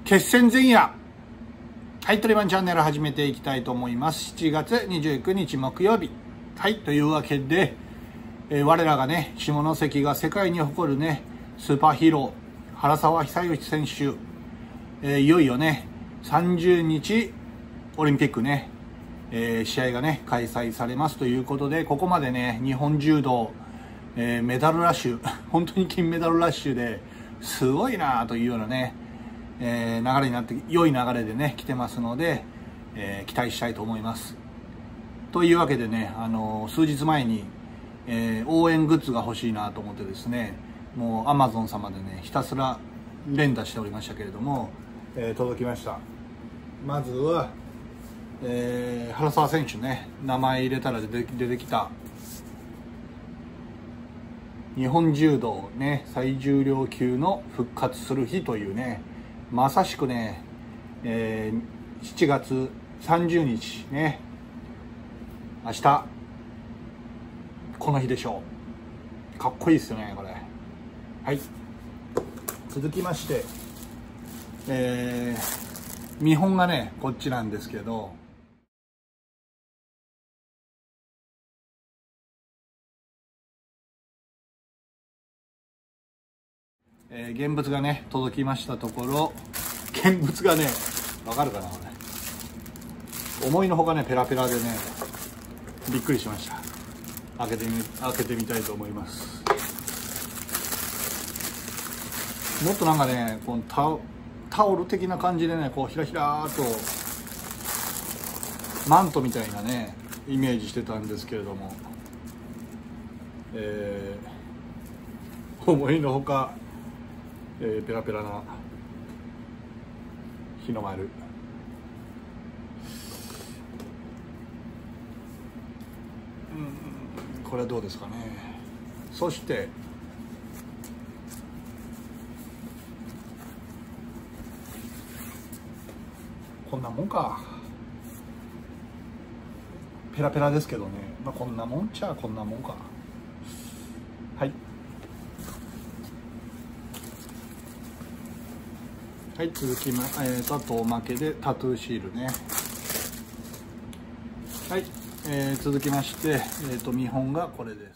決戦前夜。はい、トリマンチャンネル始めていきたいと思います。7月29日木曜日。はい、というわけで、我らがね、下関が世界に誇るね、スーパーヒーロー、原沢久喜選手、いよいよね、30日、オリンピックね、試合がね、開催されますということで、ここまでね、日本柔道、メダルラッシュ、本当に金メダルラッシュですごいなというようなね、流れになって、良い流れでね来てますので、期待したいと思います。というわけでね、数日前に、応援グッズが欲しいなと思ってですね、もう Amazon 様でねひたすら連打しておりましたけれども、届きました。まずは、原沢選手ね、名前入れたら出てきた日本柔道ね最重量級の復活する日というね、まさしくね、7月30日ね、明日この日でしょう。かっこいいですよねこれ。はい、続きまして、見本がねこっちなんですけど、現物がね届きましたところ、現物がね、わかるかなこれ、思いのほかねペラペラでねびっくりしました。開けてみたいと思います。もっとなんかね、このタオル的な感じでね、こうひらひらーっとマントみたいなねイメージしてたんですけれども、思いのほか、ペラペラな日の丸。これはどうですかね。そしてこんなもんか。ペラペラですけどね、まあこんなもんちゃこんなもんか。はい、はい、続きあとおまけでタトゥーシールね。はい、続きまして、見本がこれです。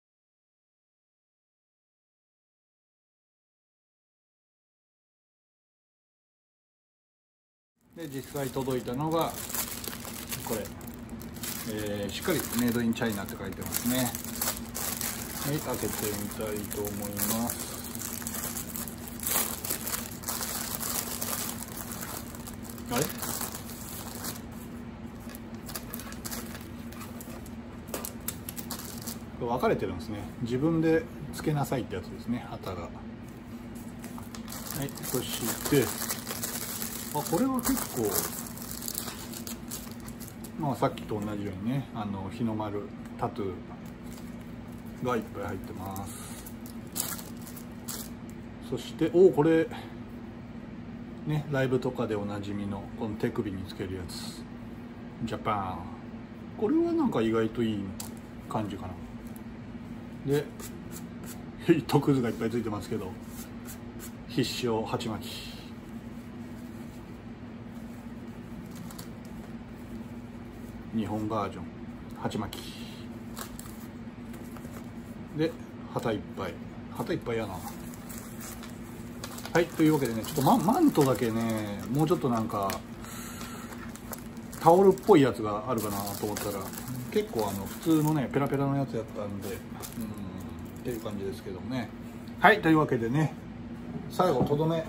で実際届いたのがこれ、しっかりメイドインチャイナって書いてますね。はい、開けてみたいと思います。あれ、分かれてるんですね。自分でつけなさいってやつですね、旗が。はい、そしてこれは結構、まあさっきと同じようにね、日の丸タトゥーがいっぱい入ってます。そしてこれね、ライブとかでおなじみのこの手首につけるやつ、ジャパン。これはなんか意外といい感じかな。で糸くずがいっぱいついてますけど、必勝鉢巻き。日本バージョン鉢巻きで旗いっぱいやな。はい、というわけでね、ちょっとマントだけね、もうちょっとなんかタオルっぽいやつがあるかなと思ったら、結構普通のねペラペラのやつやったんで、っていう感じですけどね。はい、というわけでね、最後とどめ、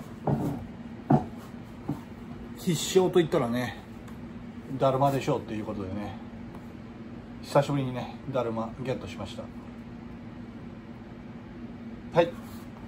必勝といったらねだるまでしょうっていうことでね、久しぶりにねだるまゲットしました。はい、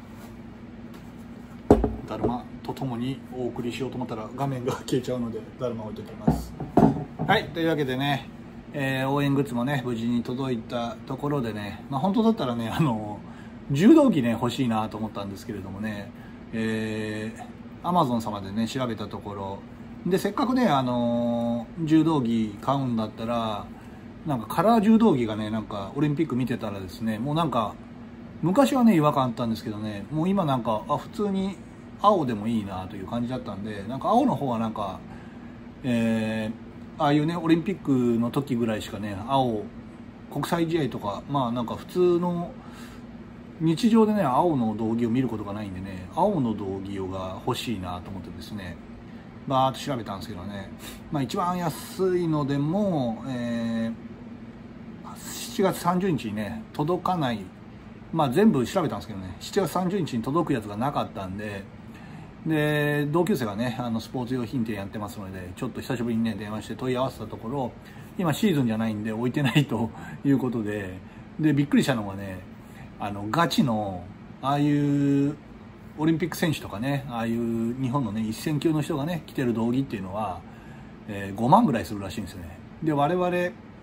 だるまとともにお送りしようと思ったら画面が消えちゃうのでだるま置いておきます。はい、というわけでね、応援グッズもね無事に届いたところでね、まあ本当だったらね柔道着ね欲しいなと思ったんですけれどもね、Amazon 様でね調べたところで、せっかくね柔道着買うんだったら、なんかカラー柔道着がね、なんかオリンピック見てたらですね、もうなんか昔はね違和感あったんですけどね、もう今なんか普通に青でもいいなという感じだったんで、なんか青の方はなんか、ああいうねオリンピックの時ぐらいしかね青国際試合とかまあなんか普通の日常でね青の道着を見ることがないんでね、青の道着が欲しいなと思ってですねバーッと調べたんですけどね、まあ、一番安いのでも、7月30日にね届かない、まあ全部調べたんですけどね7月30日に届くやつがなかったんで、同級生がねスポーツ用品店やってますのでちょっと久しぶりにね電話して問い合わせたところ、今シーズンじゃないんで置いてないということで、びっくりしたのがねガチのああいうオリンピック選手とかねああいう日本のね一線級の人がね着てる道着っていうのは、5万ぐらいするらしいんですよね。で我々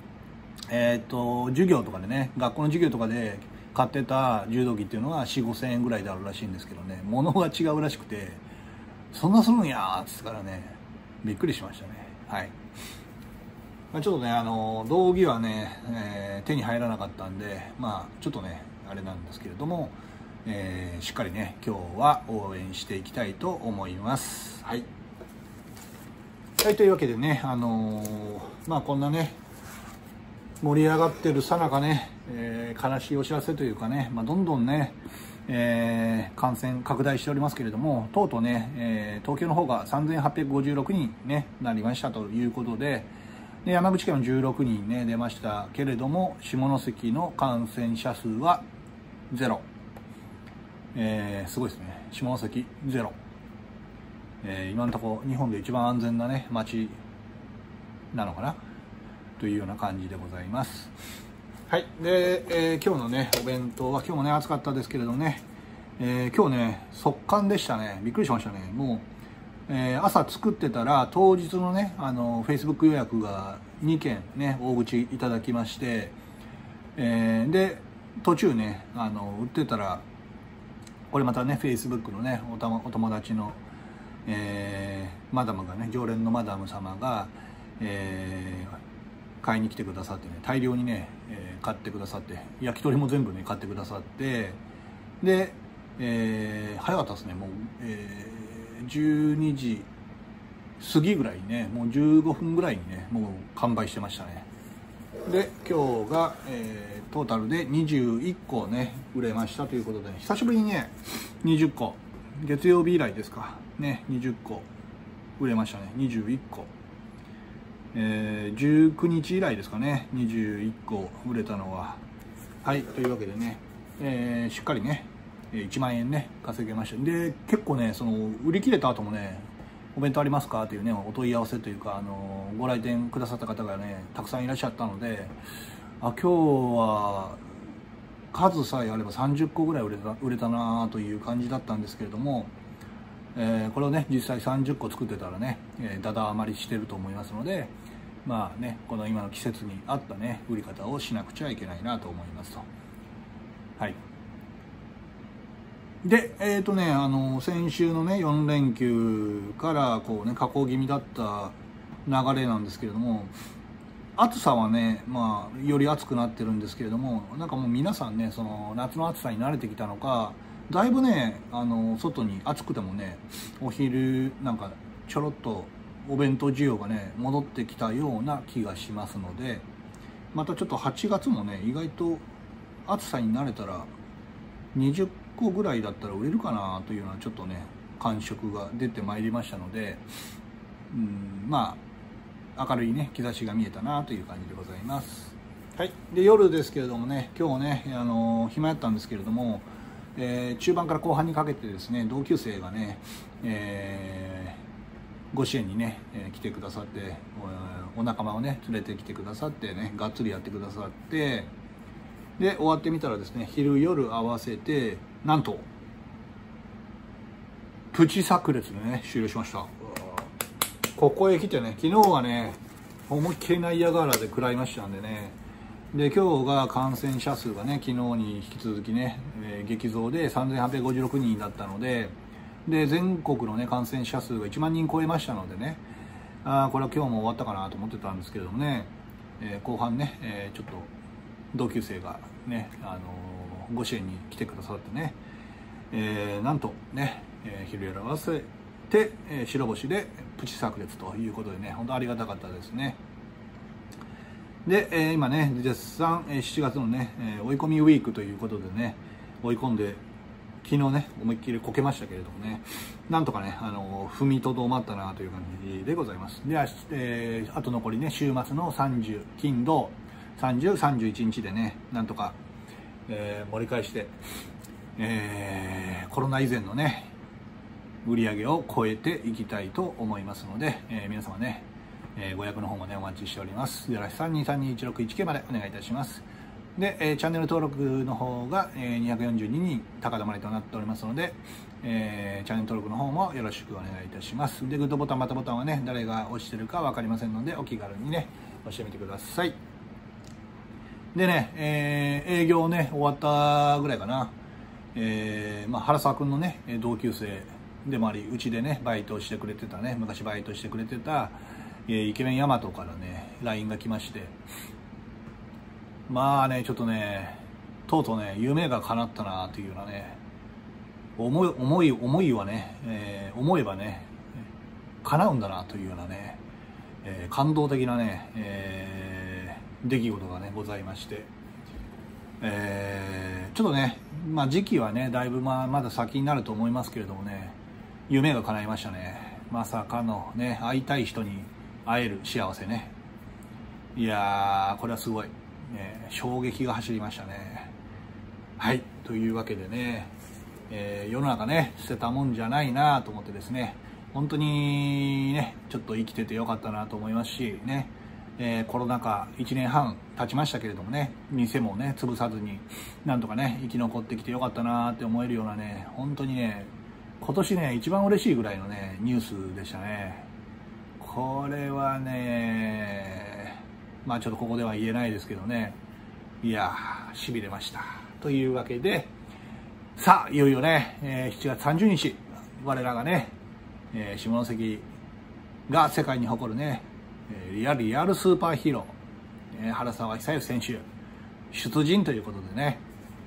授業とかでね学校の授業とかで買ってた柔道着っていうのは 4,5 千円ぐらいであるらしいんですけどね、物が違うらしくて、そんなするんやーっつってからねびっくりしましたね。はい、ちょっとね道着はね、手に入らなかったんでまあちょっとねあれなんですけれども、しっかりね今日は応援していきたいと思います。はい、はい、というわけでねまあこんなね盛り上がってるさなかね、悲しいお知らせというかね、まあ、どんどんね、感染拡大しておりますけれども、とうとうね、東京の方が3856人ねなりましたということで、山口県は16人ね出ましたけれども、下関の感染者数はゼロ、すごいですね。下関ゼロ、今のところ日本で一番安全なね町なのかなというような感じでございます。はい、で、今日のねお弁当は今日もね暑かったですけれどね、今日ね速乾でしたね。びっくりしましたね。もう、朝作ってたら当日のねFacebook 予約が2件ね大口いただきまして、で途中ね売ってたらこれまたね Facebook のねお友達の、マダムがね常連のマダム様が、買いに来てくださってね大量にね、買ってくださって、焼き鳥も全部ね買ってくださって、で、早かったですね。もう、12時過ぎぐらいにねもう15分ぐらいにねもう完売してましたね。で今日が、トータルで21個ね売れましたということで、久しぶりにね20個月曜日以来ですかね20個売れましたね。21個、19日以来ですかね21個売れたのは。はい、というわけでね、しっかりね1万円ね稼げました。で結構ねその売り切れた後もねお弁当ありますかというねお問い合わせというかご来店くださった方がねたくさんいらっしゃったので、今日は数さえあれば30個ぐらい売れたなという感じだったんですけれども、これをね実際30個作ってたらねだだ余りしてると思いますので、まあねこの今の季節に合ったね売り方をしなくちゃいけないなと思いますと。はい、で先週のね4連休からこうね下降気味だった流れなんですけれども、暑さはねまあより暑くなってるんですけれども、なんかもう皆さんねその夏の暑さに慣れてきたのか、だいぶね外に暑くてもねお昼なんかちょろっとお弁当需要がね戻ってきたような気がしますので、またちょっと8月もね意外と暑さに慣れたら20個ぐらいだったら売れるかなというようなちょっとね感触が出てまいりましたので、まあ明るいね兆しが見えたなという感じでございます。はい、で夜ですけれどもね今日ね暇やったんですけれども、中盤から後半にかけてですね同級生がね、ご支援にね、来てくださって、お仲間をね連れてきてくださってねがっつりやってくださって、で終わってみたらですね昼夜合わせてなんとプチ炸裂でね終了しました。ここへ来てね昨日はね思いっきりナイアガーラで食らいましたんでね、で今日が感染者数がね昨日に引き続きね、激増で3856人だったので、全国のね感染者数が1万人超えましたのでね、これは今日も終わったかなと思ってたんですけれどもね、後半ね、ちょっと同級生がねご支援に来てくださってね、なんとね、 昼夜合わせて、白星でプチ炸裂ということでね、本当ありがたかったですね。で、今ね、絶賛、7月のね、追い込みウィークということでね、追い込んで、昨日ね、思いっきりこけましたけれどもね、なんとかね、踏みとどまったなという感じでございます。で、あと残りね、週末の30、金土、30、31日でね、なんとか、盛り返して、コロナ以前のね、売り上げを超えていきたいと思いますので、皆様ね、ご予約の方もね、お待ちしております。083232161までお願いいたします。で、チャンネル登録の方が、242人高止まりとなっておりますので、チャンネル登録の方もよろしくお願いいたします。で、グッドボタン、またボタンはね、誰が押してるか分かりませんので、お気軽にね、押してみてください。でね、営業ね、終わったぐらいかな。原沢君のね、同級生でもあり、うちでね、バイトしてくれてたね、昔バイトしてくれてた、イケメンヤマトからね LINE が来まして、まあね、ちょっとね、とうとうね、夢が叶ったなというようなね、思いはね、思えばね、叶うんだなというようなね、感動的なね、出来事がねございまして、ちょっとね、まあ時期はねだいぶまだ先になると思いますけれどもね、夢が叶いましたね。まさかのね、会いたい人に会える幸せね。いやー、これはすごい、衝撃が走りましたね。はい、というわけでね、世の中ね、捨てたもんじゃないなと思ってですね、本当にね、ちょっと生きててよかったなと思いますしね、コロナ禍1年半経ちましたけれどもね、店もね潰さずになんとかね生き残ってきてよかったなって思えるようなね、本当にね、今年ね一番嬉しいぐらいのねニュースでしたね。これはね、まあちょっとここでは言えないですけどね、いやー、しびれました。というわけで、さあいよいよね、7月30日、我らがね、下関が世界に誇るね、リアルスーパーヒーロー、原沢久喜選手出陣ということでね、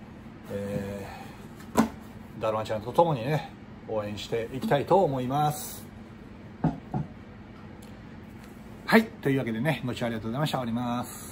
だるまちゃんとともにね応援していきたいと思います。はい、というわけでね、ご視聴ありがとうございました。終わります。